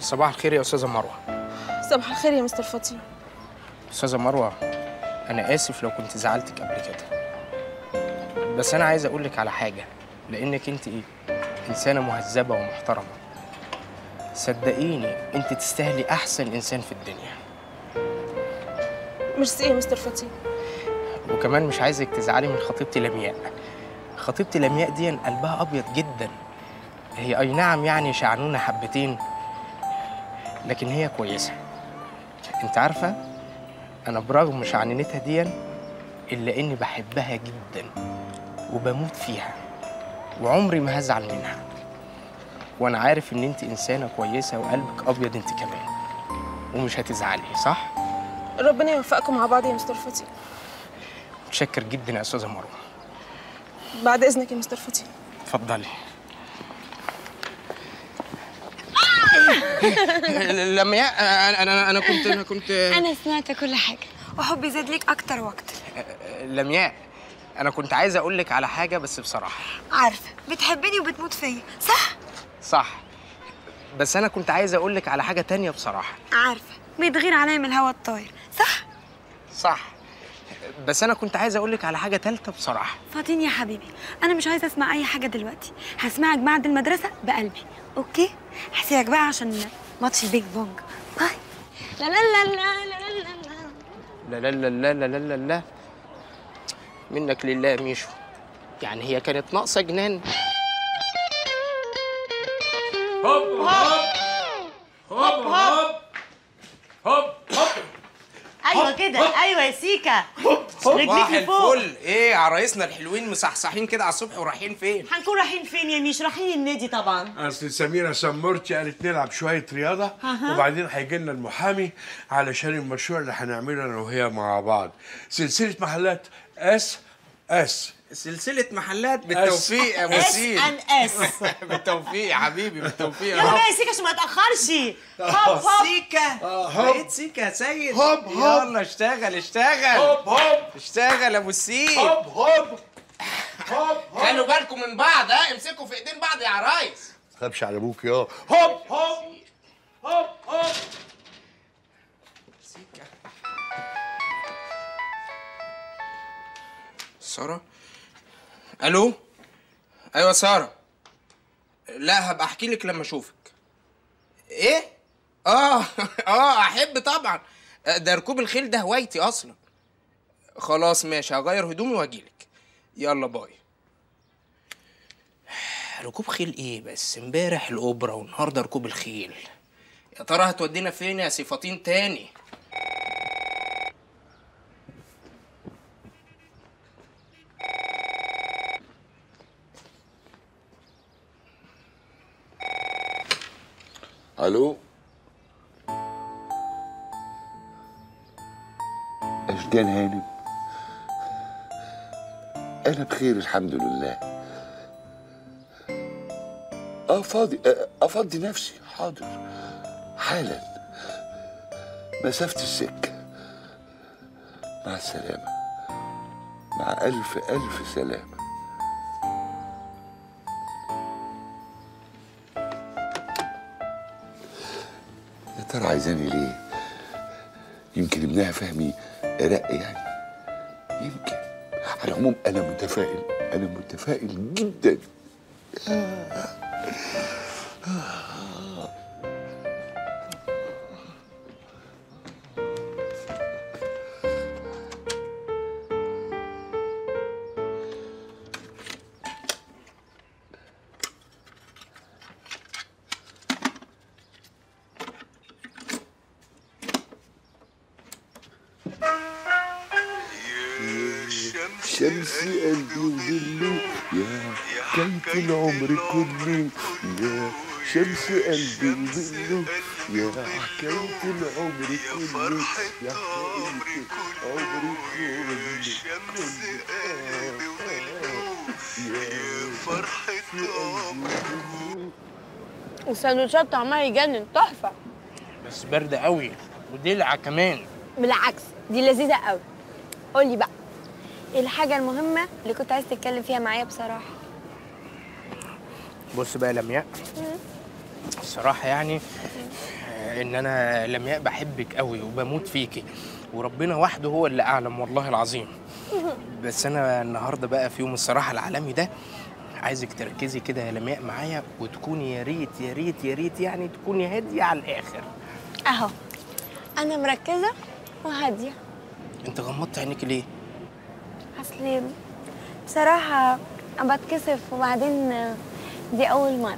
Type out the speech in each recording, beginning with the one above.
صباح الخير يا استاذه مروه. صباح الخير يا مستر فطين. استاذه مروه، انا اسف لو كنت زعلتك قبل كده، بس انا عايز اقول لك على حاجه، لانك انت انسانه مهذبه ومحترمه. صدقيني انت تستاهلي احسن انسان في الدنيا. ميرسي يا مستر فطين. وكمان مش عايزك تزعلي من خطيبتي لمياء. خطيبتي لمياء دي قلبها ابيض جدا. هي اي نعم يعني شعنونه حبتين، لكن هي كويسه. انت عارفه انا برغم شعننتها دي الا اني بحبها جدا وبموت فيها، وعمري ما هزعل منها. وانا عارف ان انت انسانه كويسه وقلبك ابيض انت كمان، ومش هتزعلي، صح؟ ربنا يوفقكم مع بعض يا مستر فطين. متشكر جدا يا استاذه مروه. بعد اذنك يا مستر فطين. اتفضلي. لما انا كنت انا سمعت كل حاجه وحبي زاد ليك اكتر واكتر. لمياء، انا كنت عايز اقول لك على حاجه بس بصراحه. عارفه بتحبني وبتموت فيا، صح؟ صح، بس انا كنت عايز اقول لك على حاجه تانية بصراحه. عارفه بيتغير عليا من الهوا الطاير، صح؟ صح، بس انا كنت عايز اقول لك على حاجه تالتة بصراحه. فاطين يا حبيبي، انا مش عايزه اسمع اي حاجه دلوقتي، هسمعك بعد المدرسه بقلبي، اوكي؟ هسيبك بقى عشان ماتش البيج بونج. باي. لا لا لا لا لا لا لا لا لا لا لا لا لا، منك لله يا ميشو، يعني هي كانت ناقصه جنان. هوب هوب هوب هوب هوب هوب. ايوه كده، ايوه يا سيكا. صباح الفل. ايه عرايسنا الحلوين مصحصحين كده على الصبح ورايحين فين؟ هنكون رايحين فين يا ميش؟ رايحين النادي طبعا. اصل سميره سمرتي قالت نلعب شويه رياضه وبعدين هيجي لنا المحامي علشان المشروع اللي هنعمله انا وهي مع بعض، سلسله محلات اس. سلسلة محلات بالتوفيق يا مسير. اس بالتوفيق يا حبيبي، بالتوفيق. يلا بقى يا سيكا عشان ما تاخرش. هوب هوب سيكا. بقيت سيكا يا سيد. هوب هوب. يلا اشتغل اشتغل. هوب هوب. اشتغل يا ابو السيد. هوب هوب هوب. خلوا بالكم من بعض، امسكوا في ايدين بعض يا عرايس. ما تخافش على ابوك يا هوب هوب هوب هوب. سيكا. سارة؟ الو؟ ايوه سارة. لا هبقى احكي لك لما اشوفك. ايه؟ احب طبعا. ده ركوب الخيل ده هوايتي اصلا. خلاص ماشي، هغير هدومي واجيلك. يلا باي. ركوب خيل ايه بس؟ امبارح الاوبرا والنهارده ركوب الخيل. يا ترى هتودينا فين يا صفاتين تاني؟ الو، اشجان هانم. انا بخير الحمد لله. فاضي، افضي نفسي. حاضر حالا، مسافة السكة. مع السلامة، مع الف الف سلامة. يا ترى عايزاني ليه؟ يمكن ابنها فهمي رق يعني، يمكن. على العموم انا متفائل، انا متفائل جدا. شمس قلبي وظله يا حكاية العمر كله، يا شمس قلبي وظله يا حكاية العمر كله، يا حكاية العمر كله، شمس قلبي وظله يا فرحة عمري. السندوتشات طعمها يجنن، تحفة. بس باردة قوي ودلعة كمان. بالعكس دي لذيذه قوي. قولي بقى ايه الحاجه المهمه اللي كنت عايز تتكلم فيها معايا بصراحه؟ بص بقى يا لمياء، الصراحه يعني ان انا لمياء بحبك قوي وبموت فيكي، وربنا وحده هو اللي اعلم والله العظيم. بس انا النهارده بقى في يوم الصراحه العالمي ده عايزك تركزي كده يا لمياء معايا، وتكوني يا ريت يا ريت يا ريت يعني تكوني هاديه على الاخر. اهو انا مركزه وهاديه. انت غمضت عينيك ليه؟ اصلي بصراحه انا بتكسف، وبعدين دي اول مره.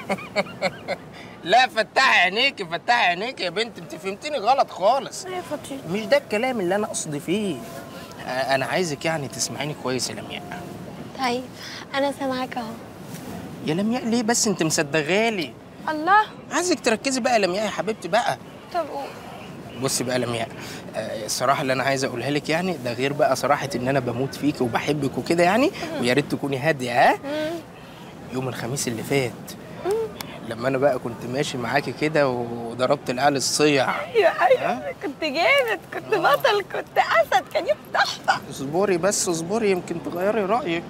لا فتحي عينيكي فتحي عينيكي يا بنت، انت فهمتني غلط خالص. يا فطري مش ده الكلام اللي انا قصدي فيه. انا عايزك يعني تسمعيني كويس يا لمياء. طيب انا سامعاك اهو. يا لمياء ليه بس انت مصدغالي؟ الله. عايزك تركزي بقى يا لمياء يا حبيبتي بقى. طب قول. بصي بقى يا لمياء، الصراحه اللي انا عايز اقولها لك يعني ده غير بقى صراحه ان انا بموت فيك وبحبك وكده يعني، ويا ريت تكوني هاديه. ها؟ يوم الخميس اللي فات لما انا بقى كنت ماشي معاكي كده وضربت العيال الصيع. ايوه كنت جامد، كنت بطل، كنت اسد، كان يوم تحفه. اصبري بس اصبري يمكن تغيري رايك.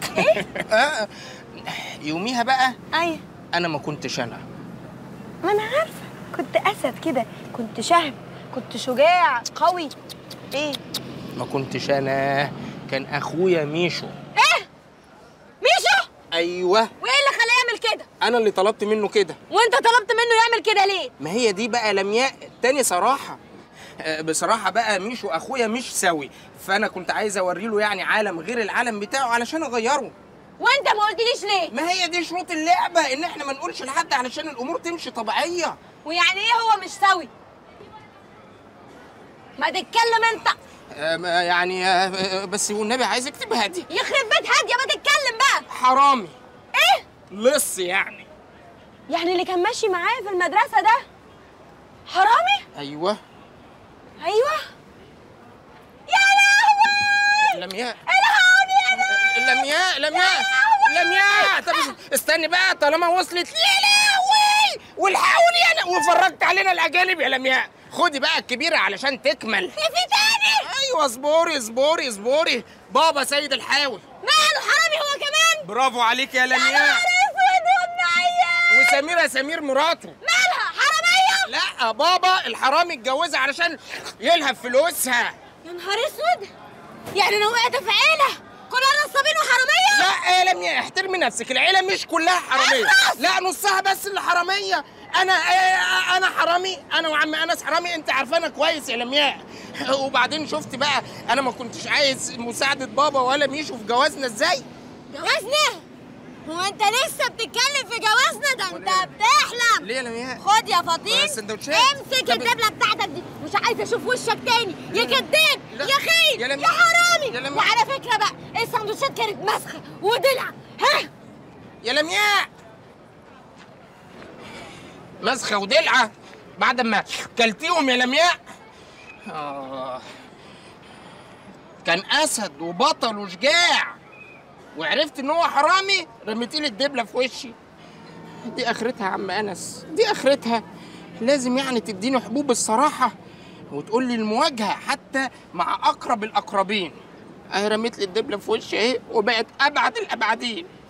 يوميها بقى ايوه انا ما كنتش انا. ما انا عارفه، كنت اسد كده، كنت شهم، كنت شجاع قوي. ايه؟ ما كنتش انا، كان اخويا ميشو. ايه؟ ميشو؟ ايوه. وايه اللي خلاه يعمل كده؟ انا اللي طلبت منه كده. وانت طلبت منه يعمل كده ليه؟ ما هي دي بقى لمياء تاني صراحه. بصراحه بقى ميشو اخويا مش سوي، فانا كنت عايز اوري له يعني عالم غير العالم بتاعه علشان اغيره. وانت ما قلتليش ليه؟ ما هي دي شروط اللعبه، ان احنا ما نقولش لحد علشان الامور تمشي طبيعيه. ويعني ايه هو مش سوي؟ ما تتكلم انت. يعني بس والنبي عايزك تبقى هاديه. يخرب بيت هاديه، ما تتكلم بقى. حرامي. ايه؟ لص يعني. يعني اللي كان ماشي معايا في المدرسه ده حرامي؟ ايوه. ايوه. يا لهوي. لمياء. الهوني لمياء لمياء لمياء. طب استني بقى طالما وصلت لي. يا لهوي والحقوني انا، وفرجت علينا الاجانب يا لمياء. خدي بقى الكبيره علشان تكمل. في تاني؟ ايوه اصبري اصبري اصبري. بابا سيد الحاوي. ماله حرامي هو كمان؟ برافو عليك يا لمياء. وسميرة سمير مراته. مالها حراميه؟ لا بابا الحرامي اتجوزها علشان يلهب فلوسها. يا نهار اسود، يعني انا وقعت في عيله كلها نصابين وحراميه؟ لا يا لمياء احترمي نفسك، العيله مش كلها حراميه. لا نصها بس اللي حراميه. انا حرامي، انا وعم انس حرامي، انت عارفانا كويس يا لمياء. وبعدين شفت بقى انا ما كنتش عايز مساعده بابا ولا ميشو في جوازنا ازاي. جوازنا؟ هو انت لسه بتتكلم في جوازنا؟ ده انت بتحلم. ليه يا لمياء؟ خد يا فطين السندوتشات. امسك الدبله بتاعتك دي، مش عايزه اشوف وشك تاني يا كداب يا خاين يا يا حرامي. يا لمياء. وعلى فكره بقى السندوتشات كانت مسخه ودلع. ها يا لمياء مسخه ودلعه بعد ما كلتيهم يا لمياء. كان اسد وبطل وشجاع، وعرفت ان هو حرامي رميتيلي الدبله في وشي. دي اخرتها يا عم انس، دي اخرتها. لازم يعني تديني حبوب الصراحه وتقول لي المواجهه حتى مع اقرب الاقربين. اهي رميت لي الدبله في وشي اهي وبقت ابعد الابعدين.